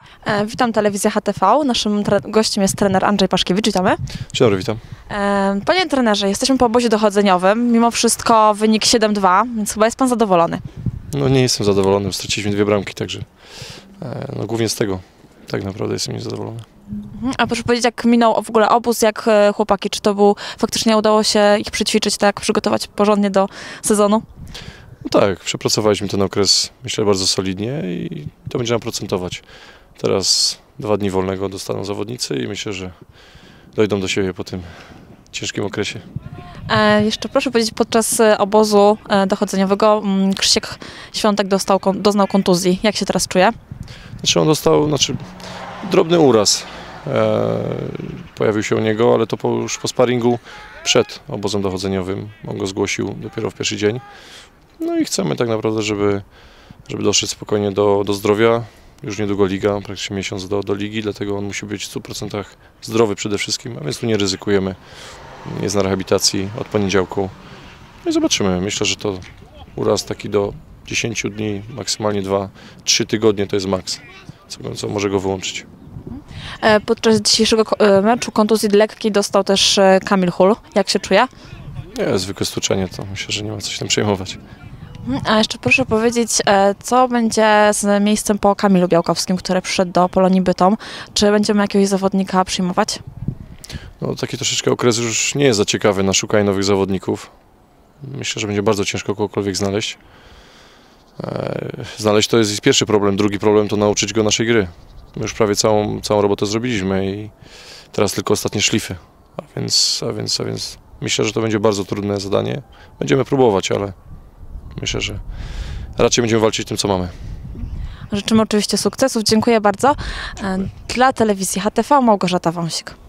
Witam telewizję HTV. Naszym gościem jest trener Andrzej Paszkiewicz. Witamy. Dzień dobry, witam. Panie trenerze, jesteśmy po obozie dochodzeniowym. Mimo wszystko wynik 7-2, więc chyba jest pan zadowolony. No nie jestem zadowolony, straciliśmy 2 bramki, także głównie z tego tak naprawdę jestem niezadowolony. A proszę powiedzieć, jak minął w ogóle obóz, jak chłopaki? Czy to faktycznie udało się ich przećwiczyć, tak przygotować porządnie do sezonu? No tak, przepracowaliśmy ten okres, myślę, bardzo solidnie i to będzie nam procentować. Teraz 2 dni wolnego dostaną zawodnicy i myślę, że dojdą do siebie po tym ciężkim okresie. Jeszcze proszę powiedzieć, podczas obozu dochodzeniowego Krzysiek Świątek doznał kontuzji. Jak się teraz czuje? Znaczy on dostał drobny uraz. Pojawił się u niego, ale to już po sparingu przed obozem dochodzeniowym. On go zgłosił dopiero w pierwszy dzień. No i chcemy tak naprawdę, żeby doszedł spokojnie do zdrowia. Już niedługo liga, praktycznie miesiąc do ligi, dlatego on musi być w 100% zdrowy przede wszystkim, a więc tu nie ryzykujemy. Jest na rehabilitacji od poniedziałku. No i zobaczymy. Myślę, że to uraz taki do 10 dni, maksymalnie 2-3 tygodnie to jest maks, co może go wyłączyć. Podczas dzisiejszego meczu kontuzji lekkiej dostał też Kamil Hul. Jak się czuje? Nie, zwykłe stłuczenie, to myślę, że nie ma co się tym przejmować. A jeszcze proszę powiedzieć, co będzie z miejscem po Kamilu Białkowskim, który przyszedł do Polonii Bytom? Czy będziemy jakiegoś zawodnika przyjmować? No, taki troszeczkę okres już nie jest za ciekawy na szukanie nowych zawodników. Myślę, że będzie bardzo ciężko kogokolwiek znaleźć. Znaleźć to jest pierwszy problem. Drugi problem to nauczyć go naszej gry. My już prawie całą robotę zrobiliśmy i teraz tylko ostatnie szlify. A więc myślę, że to będzie bardzo trudne zadanie. Będziemy próbować, ale myślę, że raczej będziemy walczyć tym, co mamy. Życzymy oczywiście sukcesów. Dziękuję bardzo. Dla telewizji HTV Małgorzata Wąsik.